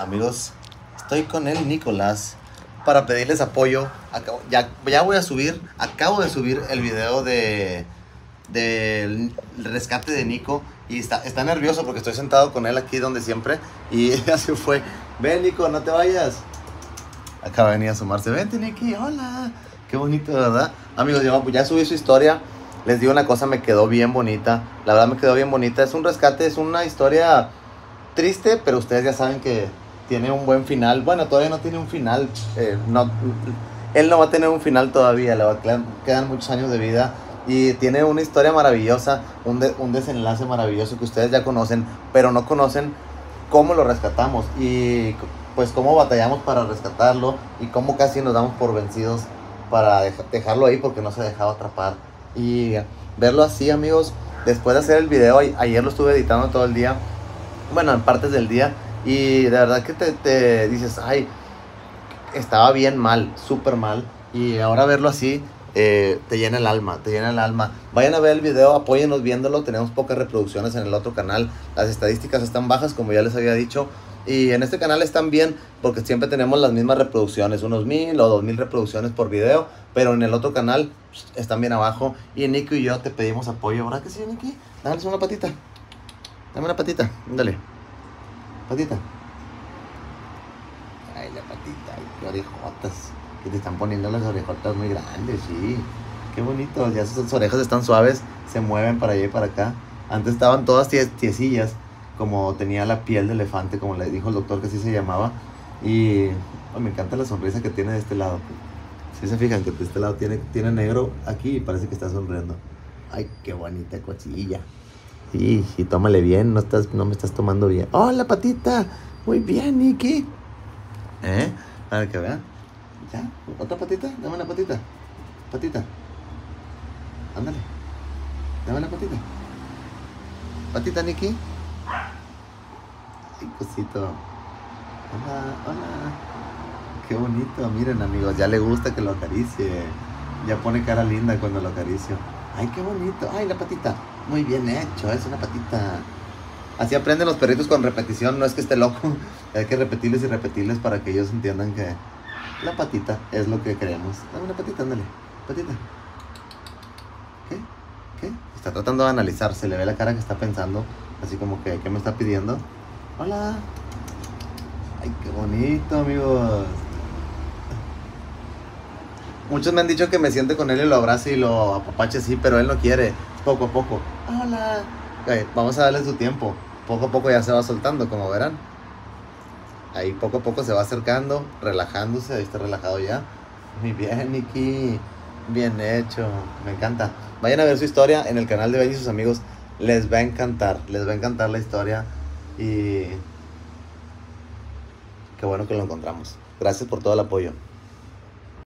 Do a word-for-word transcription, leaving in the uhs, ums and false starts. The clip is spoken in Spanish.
amigos, estoy con el Nicolás para pedirles apoyo. Acabo, ya, ya voy a subir, acabo de subir el video de del rescate de Nico y está, está nervioso porque estoy sentado con él aquí donde siempre y así fue. Ven, Nico, no te vayas. Acaba de venir a sumarse. Vente, Niki, hola. Qué bonito, ¿verdad? Amigos, ya, ya subí su historia. Les digo una cosa, me quedó bien bonita. La verdad me quedó bien bonita. Es un rescate, es una historia triste, pero ustedes ya saben que tiene un buen final. Bueno, todavía no tiene un final. Eh, no, él no va a tener un final todavía. Le va a quedar, quedan muchos años de vida. Y tiene una historia maravillosa, un, de, un desenlace maravilloso que ustedes ya conocen, pero no conocen cómo lo rescatamos y pues cómo batallamos para rescatarlo y cómo casi nos damos por vencidos para deja, dejarlo ahí porque no se dejaba atrapar. Y verlo así, amigos, después de hacer el video, ayer lo estuve editando todo el día, bueno, en partes del día, y de verdad que te, te dices, ay, estaba bien mal, súper mal, y ahora verlo así, eh, te llena el alma, te llena el alma. Vayan a ver el video, apóyennos viéndolo, tenemos pocas reproducciones en el otro canal, las estadísticas están bajas, como ya les había dicho, y en este canal están bien, porque siempre tenemos las mismas reproducciones, unos mil o dos mil reproducciones por video, pero en el otro canal están bien abajo, y Nico y yo te pedimos apoyo, ¿verdad que sí, Niki? Dame una patita, dame una patita, dale, patita. Ay, la patita, ay, qué orejotas, que te están poniendo las orejotas muy grandes, sí, qué bonito, ya sus orejas están suaves, se mueven para allá y para acá. Antes estaban todas ties tiesillas, como tenía la piel de elefante, como le dijo el doctor que así se llamaba. Y oh, me encanta la sonrisa que tiene de este lado. Si se fijan que de este lado tiene, tiene negro aquí y parece que está sonriendo. Ay, qué bonita cosilla. Sí, sí, tómale bien, no, estás, no me estás tomando bien. ¡Hola, patita! Muy bien, Niki. ¿Eh? A ver que vean. ¿Ya? ¿Otra patita? Dame una patita. Patita. Ándale. Dame la patita. Patita, Niki. Ay, cosito. Hola, hola. Qué bonito. Miren, amigos, ya le gusta que lo acaricie. Ya pone cara linda cuando lo acaricio. Ay, qué bonito. Ay, la patita. Muy bien hecho, es una patita. Así aprenden los perritos con repetición. No es que esté loco. Hay que repetirles y repetirles para que ellos entiendan que la patita es lo que queremos. Dame una patita, ándale. Patita. ¿Qué? ¿Qué? Está tratando de analizar. Se le ve la cara que está pensando. Así como que, ¿qué me está pidiendo? Hola. Ay, qué bonito, amigos. Muchos me han dicho que me siente con él y lo abrace y lo apapache, sí, pero él no quiere. Poco a poco. Hola. Okay, vamos a darle su tiempo. Poco a poco ya se va soltando, como verán. Ahí poco a poco se va acercando, relajándose. Ahí está relajado ya. Muy bien, Niki. Bien hecho. Me encanta. Vayan a ver su historia en el canal de Ben y sus amigos. Les va a encantar. Les va a encantar la historia. Y qué bueno que lo encontramos. Gracias por todo el apoyo.